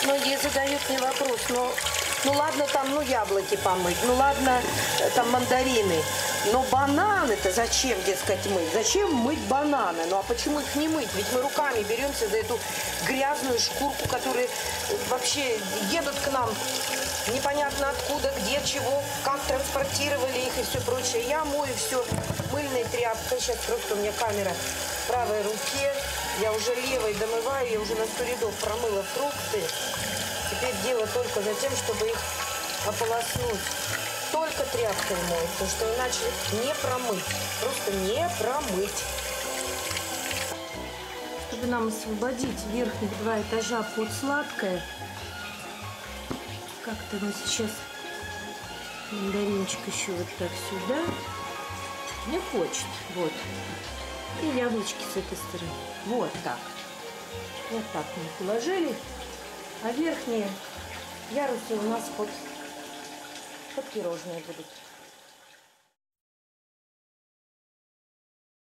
Многие задают мне вопрос, ну ладно там, ну яблоки помыть, ну ладно там мандарины, но бананы-то зачем, дескать, мыть? Зачем мыть бананы? Ну а почему их не мыть? Ведь мы руками беремся за эту грязную шкурку, которые вообще едут к нам непонятно откуда, где, чего, как транспортировали их и все прочее. Я мою все мыльной тряпкой. Сейчас просто у меня камера в правой руке. Я уже левой домываю, я уже на 100 рядов промыла фрукты. Теперь дело только за тем, чтобы их ополоснуть. Только тряпкой мою, потому что иначе не промыть. Просто не промыть. Чтобы нам освободить верхних 2 этажа под сладкое, как-то мы сейчас мандаринчик еще вот так сюда. Не хочет. Вот. И яблочки с этой стороны. Вот так. Вот так мы их уложили. А верхние ярусы у нас под пирожные будут.